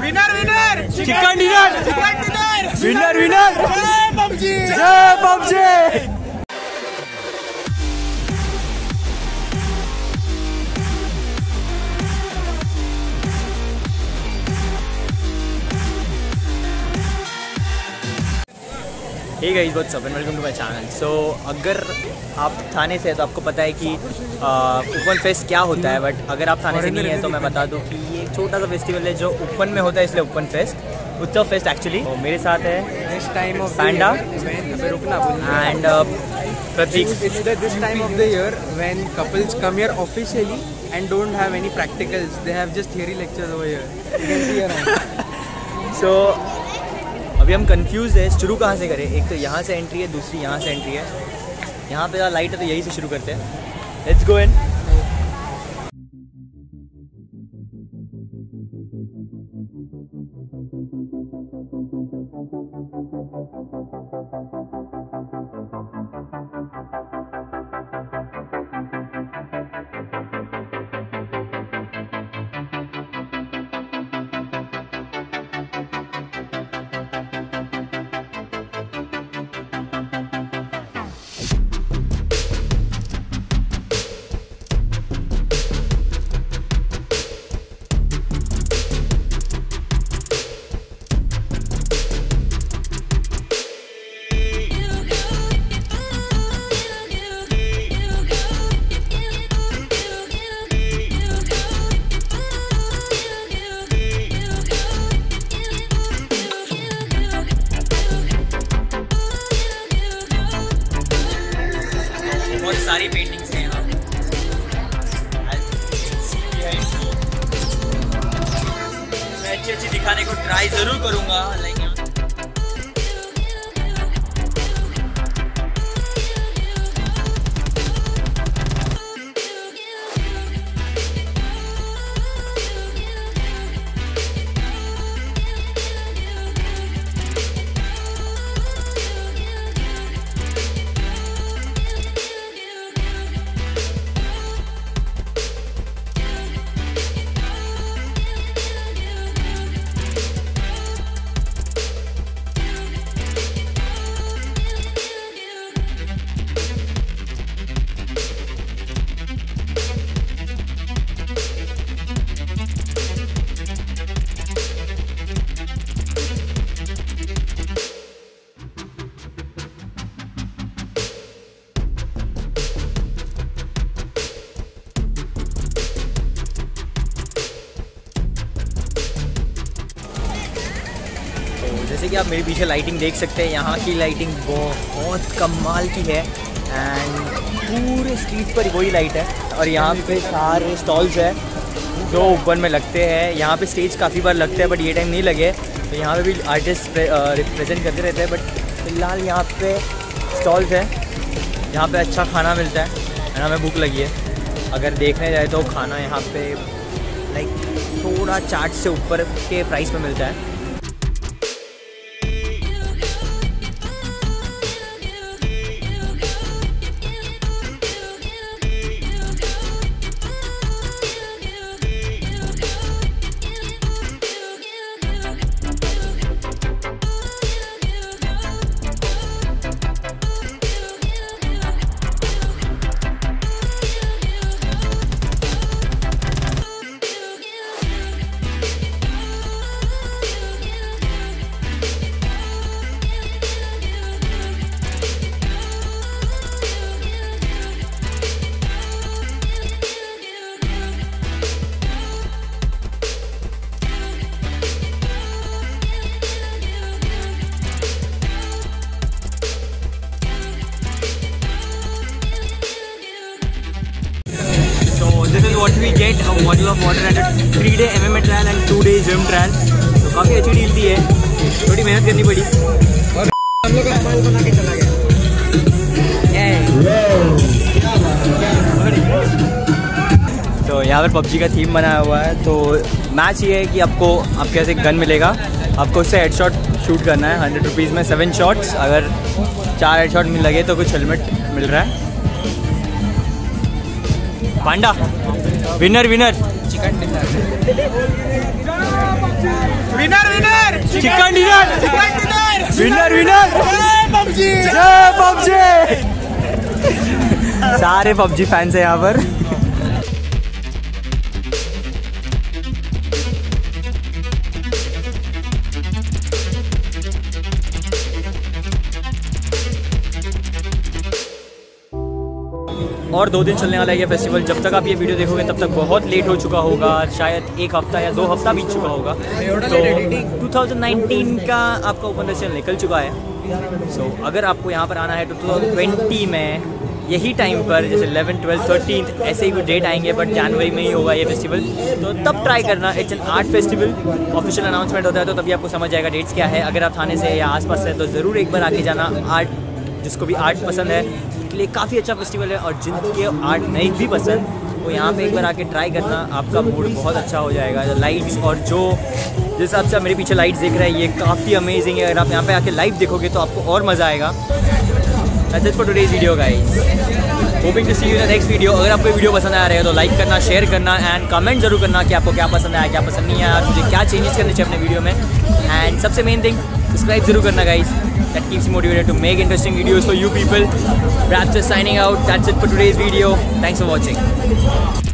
Winner winner chicken dinner, winner winner, जय PUBG, जय PUBG. Hey guys, what's up and welcome to my channel. So अगर आप थाने से हैं तो आपको पता है कि उपवन फेस्ट क्या होता है, बट अगर आप थाने से नहीं है तो मैं बता दूं कि ये एक छोटा सा फेस्टिवल है जो उपवन में होता है, इसलिए उपवन फेस्ट, उत्सव फेस्ट एक्चुअली। तो मेरे साथ है this time of Panda and Prateek. this time of the year when couples come here officially and don't have any practicals, they have just theory lectures over here. You can see around. So अभी हम confuse है शुरू कहाँ से करें। एक तो यहाँ से एंट्री है, दूसरी यहाँ से एंट्री है। यहाँ पे ज़्यादा लाइट है तो यहीं से शुरू करते हैं। Let's go in. बहुत सारी पेंटिंग्स हैं यहाँ। मैं अच्छी दिखाने को ट्राई जरूर करूँगा। लाइक जैसे कि आप मेरे पीछे लाइटिंग देख सकते हैं, यहाँ की लाइटिंग बहुत कमाल की है एंड पूरे स्ट्रीट पर वही लाइट है। और यहाँ पे सारे स्टॉल्स हैं जो उपवन में लगते हैं। यहाँ पे स्टेज काफ़ी बार लगते हैं बट ये टाइम नहीं लगे, तो यहाँ पे भी आर्टिस्ट रिप्रेजेंट करते रहते हैं। बट फिलहाल यहाँ पे स्टॉल्स हैं, यहाँ पे अच्छा खाना मिलता है ना। हमें भूख लगी है। अगर देखने जाए तो खाना यहाँ पे लाइक थोड़ा चाट से ऊपर के प्राइस में मिलता है। This is what we get, a bottle of water and a 3-day MMA trial and 2-day gym trial. तो काफ़ी अच्छी डील थी है, थोड़ी मेहनत करनी पड़ी और हम लोग का माल बना के चला गया। तो यहाँ पर PUBG का थीम बनाया हुआ है। तो मैच ये है कि आपको आपके पास एक गन मिलेगा, आपको उससे हेडशॉट शूट करना है। 100 रुपीज़ में 7 शॉट्स, अगर 4 हेडशॉट मिल लगे तो कुछ हेलमेट मिल रहा है। Panda winner winner chicken dinner chicken dinner winner winner जय पबजी। सारे पबजी फैंस है यहाँ पर। और 2 दिन चलने वाला है ये फेस्टिवल। जब तक आप ये वीडियो देखोगे तब तक बहुत लेट हो चुका होगा, शायद 1 हफ्ता या 2 हफ्ता बीत चुका होगा। तो 2019 का आपका ओपन फेस्टिवल निकल चुका है। सो अगर आपको यहाँ पर आना है तो 2020 में यही टाइम पर, जैसे 11, 12, 13 ऐसे ही कोई डेट आएंगे, बट जनवरी में ही होगा ये फेस्टिवल। तो तब ट्राई करना। It's an art festival, official announcement होता है तो तभी आपको समझ जाएगा डेट्स क्या है। अगर आप थाने से या आसपास से तो ज़रूर एक बार आके जाना। आर्ट, जिसको भी आर्ट पसंद है के लिए काफ़ी अच्छा फेस्टिवल है, और जिनके आर्ट नहीं भी पसंद वो यहाँ पे एक बार आके ट्राई करना। आपका मूड बहुत अच्छा हो जाएगा। लाइट्स और जो जिस हिसाब से आप मेरे पीछे लाइट्स देख रहे हैं ये काफ़ी अमेजिंग है। अगर आप यहाँ पे आके लाइव देखोगे तो आपको और मज़ा आएगा। That's it for today's video guys. Hoping to see you in the next video. अगर आपको वीडियो पसंद आ रहा है तो लाइक करना, शेयर करना एंड कमेंट जरूर करना कि आपको क्या पसंद आया, क्या पसंद नहीं आया, मुझे क्या चेंजेस करने चाहिए अपने वीडियो में। एंड सबसे मेन थिंग, सब्सक्राइब जरूर करना guys. That keeps me motivated to make interesting videos for you people. Braapster signing out. That's it for today's video. Thanks for watching.